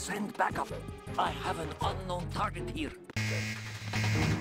Send backup. I have an unknown target here.